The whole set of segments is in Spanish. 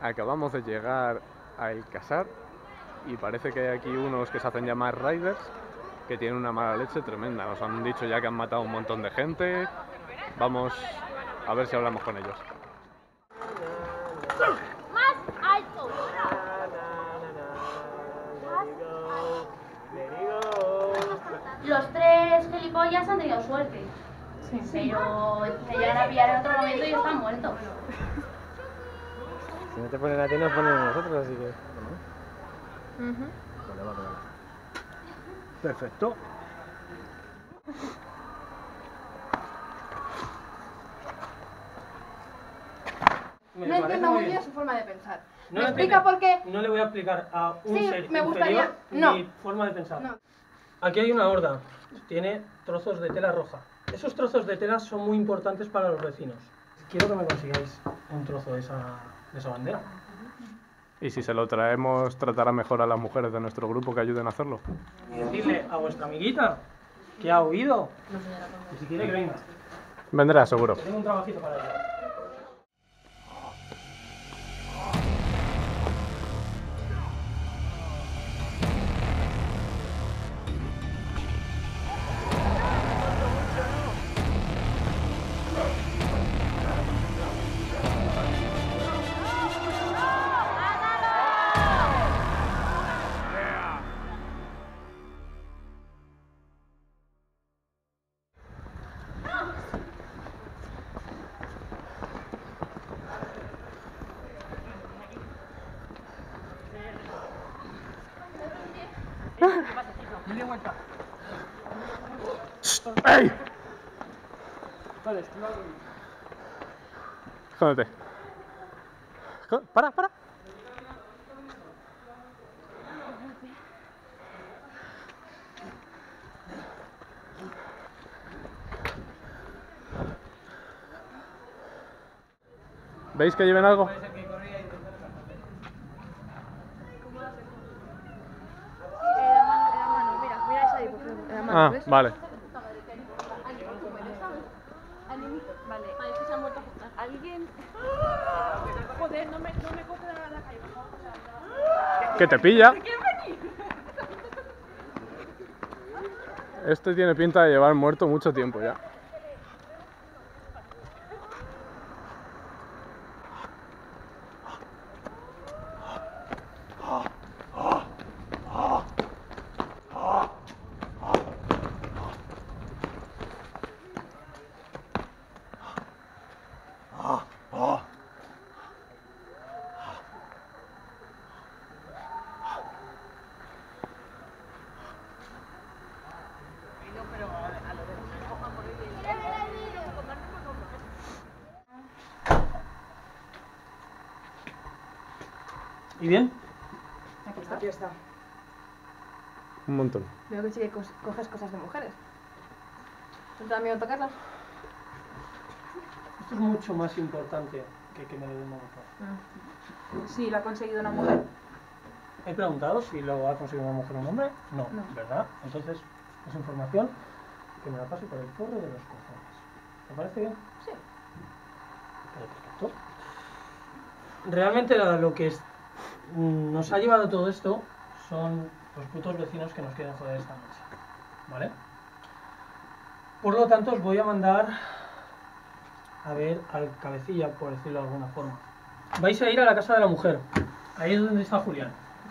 Acabamos de llegar a El Casar y parece que hay aquí unos que se hacen llamar Riders que tienen una mala leche tremenda. Nos han dicho ya que han matado a un montón de gente. Vamos a ver si hablamos con ellos. ¡Más alto! Los tres gilipollas han tenido suerte. Sí. Pero te llegan a pillar en otro momento y están muertos. Si no te ponen a ti, nos ponen a nosotros, así que... Perfecto. No entiendo muy bien su forma de pensar. No ¿Me la explica entiendo. por qué? No le voy a explicar a un Sí, ser me gustaría. inferior No. mi forma de pensar. No. Aquí hay una horda. Tiene trozos de tela roja. Esos trozos de tela son muy importantes para los vecinos. Quiero que me consigáis un trozo de esa bandera. Y si se lo traemos, tratará mejor a las mujeres de nuestro grupo que ayuden a hacerlo. Y decirle a vuestra amiguita que ha huido. Y si quiere que venga. Vendrá, seguro. Que tengo un trabajito para ella. ¡Ey! Escóndete. Para. ¿Veis que lleven algo? Mira esa ahí, por ejemplo. La mano, Ah, ¿ves? vale. Vale, parece que se han muerto a juntar. ¿Alguien? Joder, no me coge la calle, por favor. Que te pilla. Este tiene pinta de llevar muerto mucho tiempo ya. ¿Y bien? Aquí está. Un montón. Veo que sí que coges cosas de mujeres. ¿No te da miedo tocarlas? Esto es mucho más importante que me lo dé una mujer. Sí, lo ha conseguido una mujer. He preguntado si lo ha conseguido una mujer o un hombre. No, No. ¿verdad? Entonces, es información que me la pase por el forro de los cojones. ¿Te parece bien? Sí. Perfecto. Realmente lo que nos ha llevado todo esto son los putos vecinos que nos quieren joder esta noche. ¿Vale? Por lo tanto, os voy a mandar a ver al cabecilla, por decirlo de alguna forma. Vais a ir a la casa de la mujer. Ahí es donde está Julián.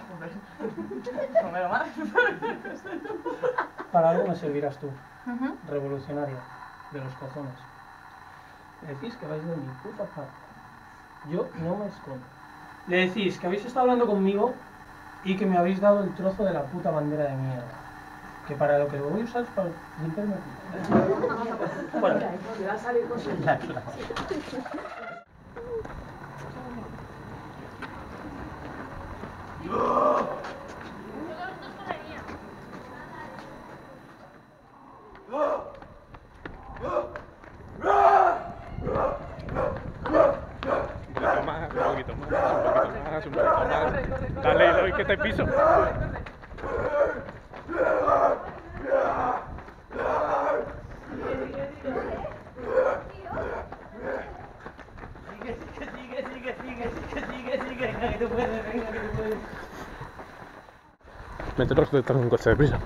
Para algo me servirás tú, revolucionaria de los cojones. Le decís que vais de mi puta parte. Yo no me escondo. Le decís que habéis estado hablando conmigo y que me habéis dado el trozo de la puta bandera de mierda. Que para lo que lo voy a usar es para limpiarme el culo. Bueno, la clave. Un poquito más. Dale, Eloy, que te piso. Sigue. Venga, que tú puedes, venga, que tú puedes. Mételos detrás de un coche de prisa.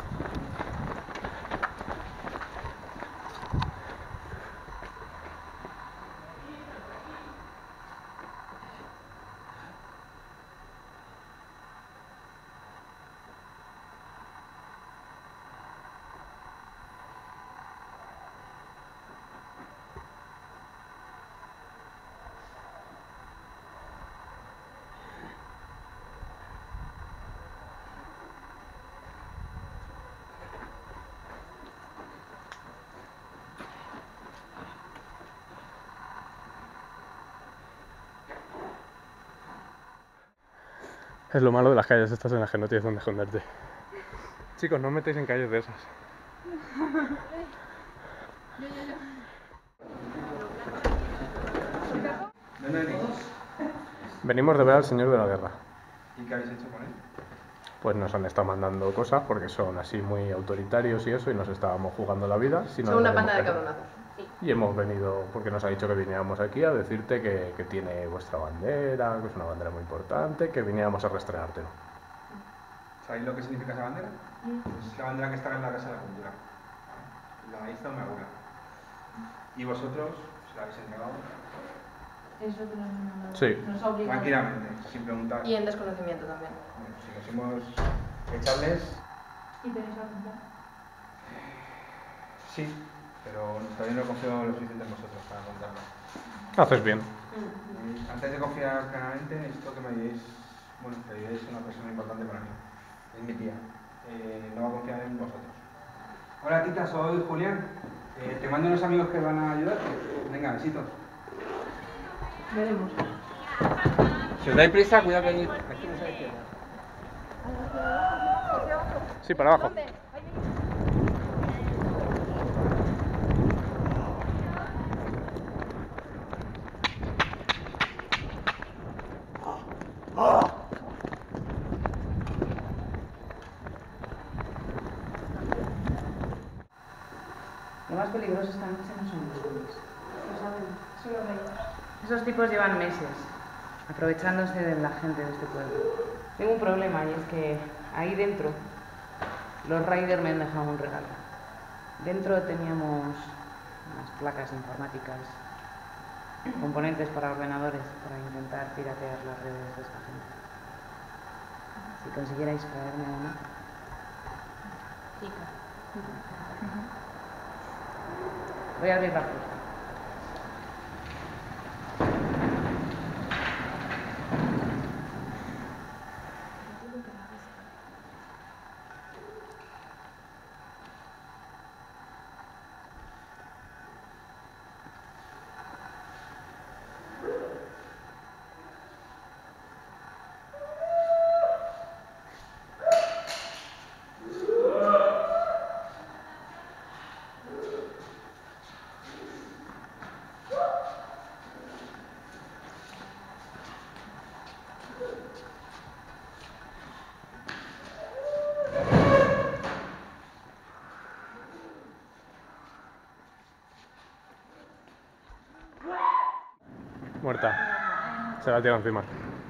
Es lo malo de las calles estas en las que no tienes dónde esconderte. Chicos, no os metéis en calles de esas. ¿Dónde venís? Venimos de ver al Señor de la Guerra. ¿Y qué habéis hecho con él? Pues nos han estado mandando cosas porque son así muy autoritarios y eso, y nos estábamos jugando la vida. Si no Son una nos panda de queremos. cabronazos. Y hemos venido porque nos ha dicho que viniéramos aquí a decirte que tiene vuestra bandera, que es una bandera muy importante, que viniéramos a restregártelo. ¿Sabéis lo que significa esa bandera? Es la bandera que está en la Casa de la Cultura. La hizo una abuela. ¿Y vosotros se la habéis entregado? Eso que nos han mandado. Sí. Nos ha obligado. Tranquilamente, sin preguntar. Y en desconocimiento también. Bueno, si nos hemos echarles, ¿Y tenéis algún plan? sí, pero todavía no confío lo suficiente en vosotros para contarlo. Haces bien. Antes de confiar plenamente, necesito que me digáis, bueno, que digáis una persona importante para mí. Es mi tía. No va a confiar en vosotros. Hola tita, soy Julián. Te mando unos amigos que van a ayudarte. Venga, besitos. Veremos. Si os dais prisa, cuidado que aquí no se izquierda. Sí, para abajo. Lo más peligroso esta noche no son los zombies. Lo sabemos. Son los reyes. Esos tipos llevan meses aprovechándose de la gente de este pueblo. Tengo un problema y es que ahí dentro los Raiders me han dejado un regalo. Dentro teníamos unas placas informáticas, componentes para ordenadores para intentar piratear las redes de esta gente. Si consiguierais traerme una. Voy a abrir la puerta. Muerta. Se la tira encima.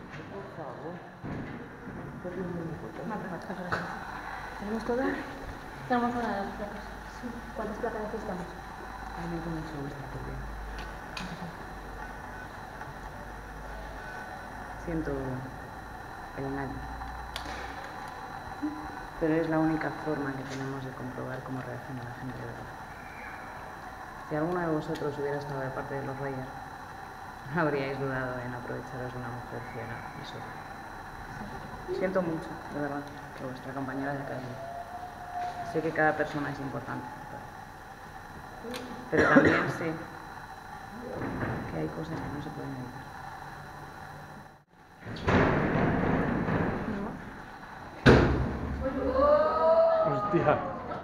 ¿Tenemos todas? Tenemos todas las placas. Sí. ¿Cuántas placas necesitamos? Realmente mucho gusto, Julián. Siento el engaño. Pero es la única forma que tenemos de comprobar cómo reacciona la gente de verdad. Si alguno de vosotros hubiera estado de parte de los Reyes, no habríais dudado en aprovecharos de una mujer ciega y sola. Siento mucho, de verdad, que vuestra compañera de calle. Sé que cada persona es importante, pero también sé que hay cosas que no se pueden evitar. Hostia.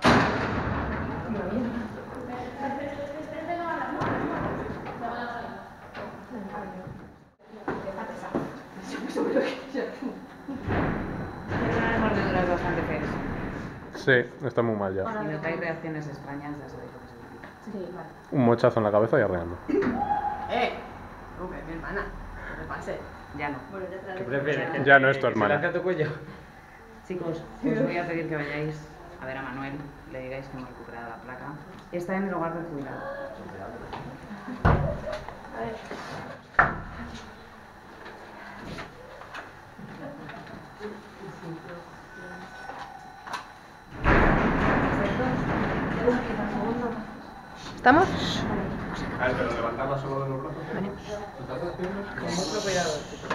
Tiene unas mordeduras bastante feas. Sí, está muy mal ya. Si notáis reacciones extrañas, ya sabéis lo que significa. Sí, vale. Un mochazo en la cabeza y arreando. ¡Rubén, mi hermana! Pase. Ya no. Bueno, ya te ¿Qué prefieres? Ya no es tu ¿Que se hermana. lance a tu cuello? Chicos, os voy a pedir que vayáis a ver a Manuel, le digáis que hemos recuperado la placa. Está en el hogar del jubilado. A ver. ¿Estamos? A ver, pero levantarla solo de los brazos. Con mucho cuidado, chicos.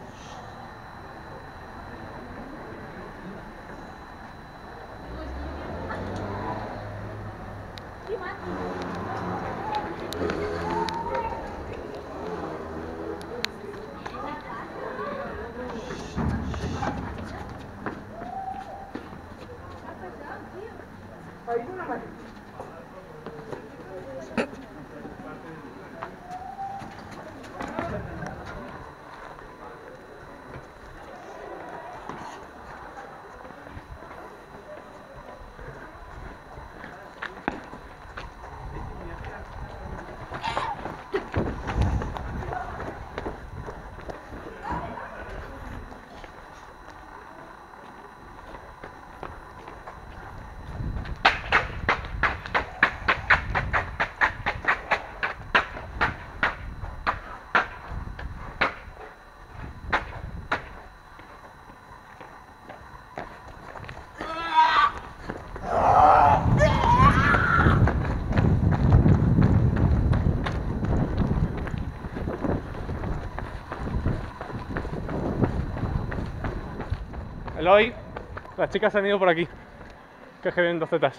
Eloy, las chicas han ido por aquí. Que vienen dos zetas.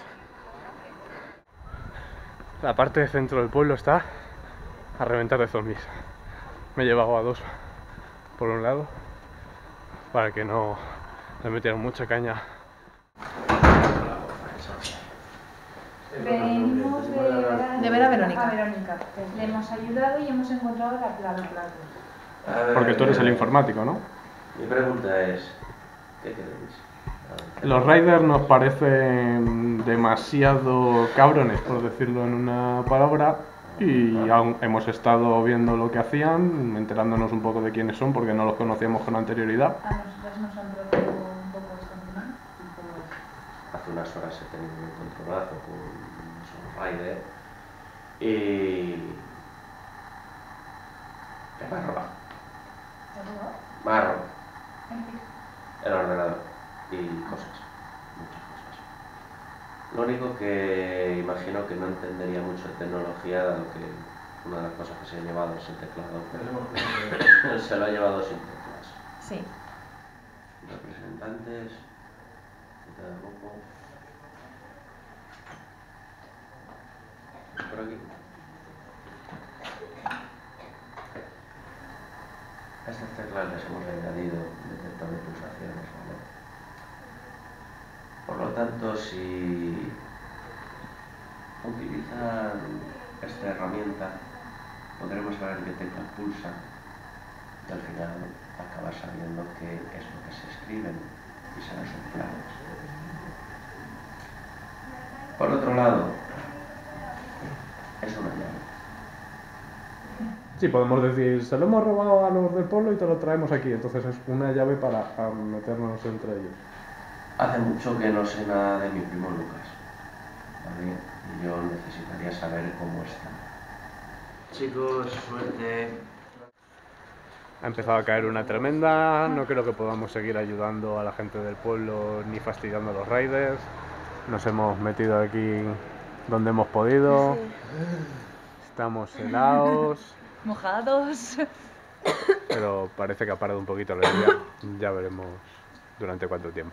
La parte de centro del pueblo está a reventar de zombies. Me he llevado a dos por un lado para que no le metieran mucha caña. Venimos De ver a Verónica. Le hemos ayudado y hemos encontrado la placa. Porque tú eres el informático, ¿no? Mi pregunta es, ¿qué queréis? Los Raiders nos parecen demasiado cabrones, por decirlo en una palabra, y aún hemos estado viendo lo que hacían, enterándonos un poco de quiénes son, porque no los conocíamos con anterioridad. A nosotras nos han tratado un poco extrañamente. Hace unas horas he tenido un encontronazo con un Raider y... ¿Qué me ha robado? ¿Te ha robado? Me ha robado ¿En qué? el ordenador y cosas, muchas cosas. Lo único que imagino que no entendería mucho de tecnología, dado que una de las cosas que se ha llevado es el teclado. Se lo ha llevado sin teclas. Sí. Representantes de cada grupo. Por aquí. A estas teclas les hemos añadido un detector de pulsaciones, ¿vale? Por lo tanto, si utilizan esta herramienta, podremos saber qué tecla pulsan y al final acabar sabiendo qué es lo que se escriben y serán sus planes. Por otro lado, es una llave. Sí, podemos decir, se lo hemos robado a los del pueblo y te lo traemos aquí, entonces es una llave para meternos entre ellos. Hace mucho que no sé nada de mi primo Lucas, ¿vale? Y yo necesitaría saber cómo está. Chicos, suerte. Ha empezado a caer una tremenda, no creo que podamos seguir ayudando a la gente del pueblo ni fastidiando a los raiders. Nos hemos metido aquí donde hemos podido, estamos helados, Mojados. pero parece que ha parado un poquito la lluvia, ya veremos durante cuánto tiempo.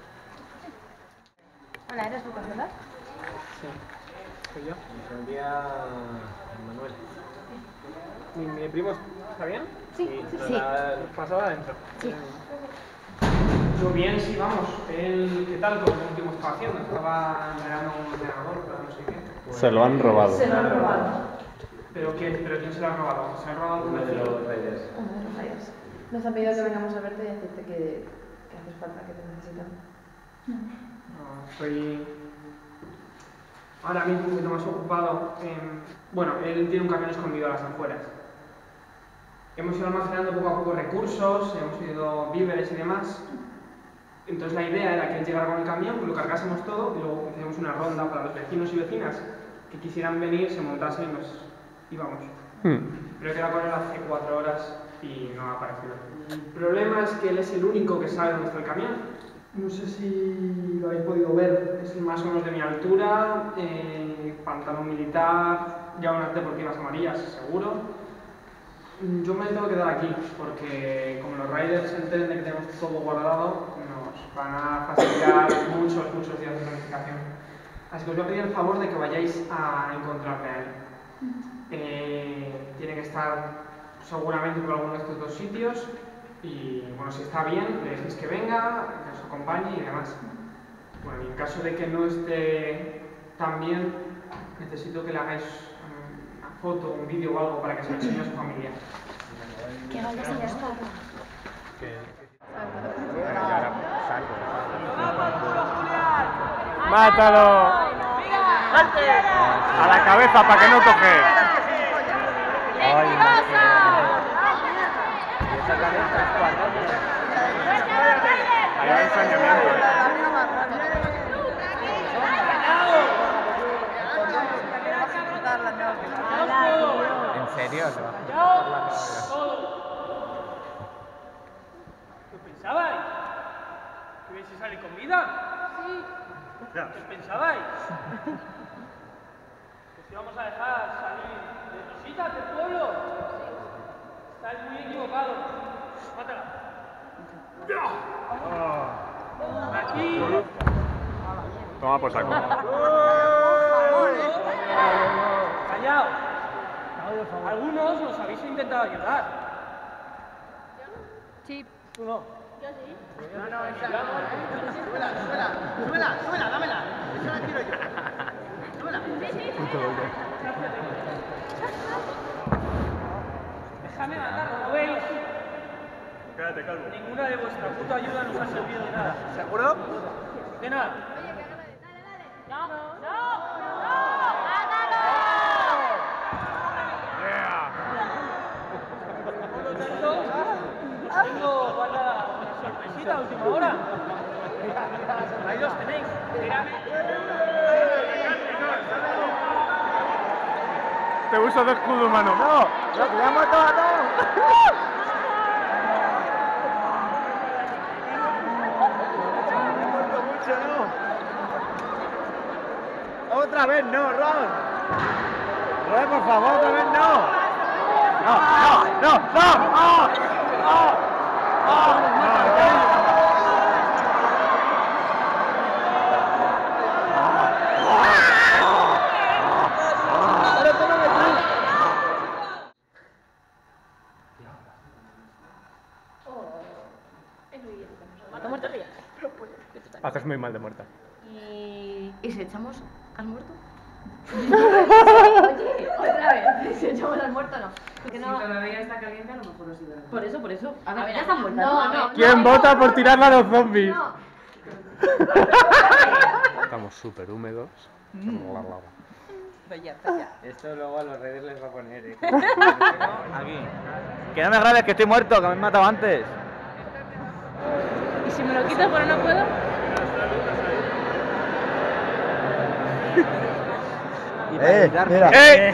Hola, ¿eres Lucas, verdad? Sí, soy yo. Se me envía Manuel. ¿Mi primo está bien? Sí. Pasaba adentro. Sí. Yo bien, sí, vamos. Él, ¿qué tal? Con lo último estaba haciendo. Estaba entrenando un ordenador, pero no sé qué. Se lo han robado. Se lo han robado. ¿Pero quién se lo ha robado? ¿Se lo ha robado Uno un de vecino? los reyes. Uno de los rayos. Nos han pedido que vengamos a verte y decirte que haces falta, que te necesitan. No, estoy ahora mismo un poquito más ocupado. Bueno, él tiene un camión escondido a las afueras. hemos ido almacenando poco a poco recursos, hemos ido víveres y demás. Entonces la idea era que él llegara con el camión, que lo cargásemos todo y luego hacíamos una ronda para los vecinos y vecinas que quisieran venir, se montasen y nos íbamos. Pero he quedado con él hace 4 horas y no ha aparecido. El problema es que él es el único que sabe dónde está el camión. No sé si lo habéis podido ver, es más o menos de mi altura, pantalón militar, ya unas deportivas amarillas, seguro. Yo me tengo que quedar aquí, porque como los riders se enteren de que tenemos todo guardado, nos van a facilitar muchos días de planificación. Así que os voy a pedir el favor de que vayáis a encontrarle a él. Tiene que estar seguramente por alguno de estos 2 sitios y bueno, si está bien, le decís que venga, que os acompañe y demás. Bueno, y en caso de que no esté tan bien, necesito que le hagáis una foto, un vídeo o algo para que se lo enseñe a su familia. Que vayas a gastar. ¡Mátalo! ¡A la cabeza para que no toque! Ahí va ensañamiento. ¿En serio? ¿Qué pensabais? ¿Que vais a salir con vida? Sí. ¿Qué pensabais? ¿Que os íbamos a dejar salir de visitas del pueblo? Estáis muy equivocados. Mátala. Aquí. Toma por saco. Callaos. Algunos nos habéis intentado ayudar. Sí. ¿Tú no? Yo sí. No, esa. Súbela, dámela. Esa la quiero yo. Súbela. Sí. Déjame matarlo, ¿no veis? Quédate calvo. Ninguna de vuestra puta ayuda nos ha servido de nada. ¿Seguro? De nada. Por lo tanto, tengo una sorpresita a última hora. Ahí los tenéis. Te uso de escudo humano. ¡Lo tiramos todo! Otra vez no, Ron. Ron, por favor, otra vez no. Haces muy mal de muerta. ¿Y si echamos al muerto? Oye, otra vez, si echamos al muerto no. Porque Si no. todavía está caliente, a lo mejor os sirve. Por eso. A ver, ya está muerta. No. ¿Quién vota por tirarla a los zombies? No. Estamos súper húmedos. Esto luego a los redes les va a poner, Aquí. Que no me grabes, que estoy muerto, que me han matado antes. ¿Y si me lo quito pero no puedo? Mira.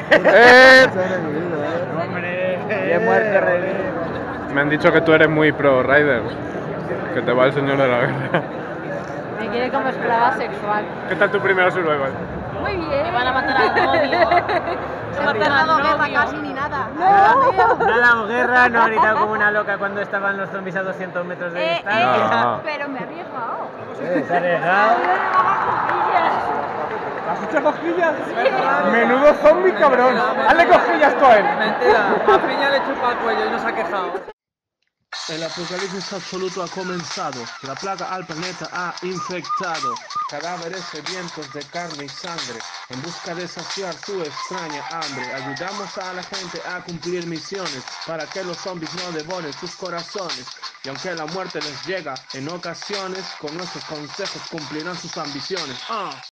Hombre. Bien muerto, revive. Me han dicho que tú eres muy pro rider. Que te va el señor de la guerra. Me quiere como esclava sexual. ¿Qué tal tu primera survival? Muy bien. Me van a matar al novio. No te ha dado guerra casi ni nada. No ha dado guerra, no ha gritado como una loca cuando estaban los zombies a 200 metros de distancia. No. Pero me he arriesgado. ¿Se ha arriesgado? ¿Has hecho cosquillas? Menudo zombie, cabrón. Hazle cosquillas tú a él. Mentira, a Piña le chupa el cuello y no se ha quejado. El apocalipsis absoluto ha comenzado, la plaga al planeta ha infectado, cadáveres sedientos de carne y sangre, en busca de saciar su extraña hambre. Ayudamos a la gente a cumplir misiones, para que los zombies no devoren sus corazones. Y aunque la muerte les llega en ocasiones, con nuestros consejos cumplirán sus ambiciones.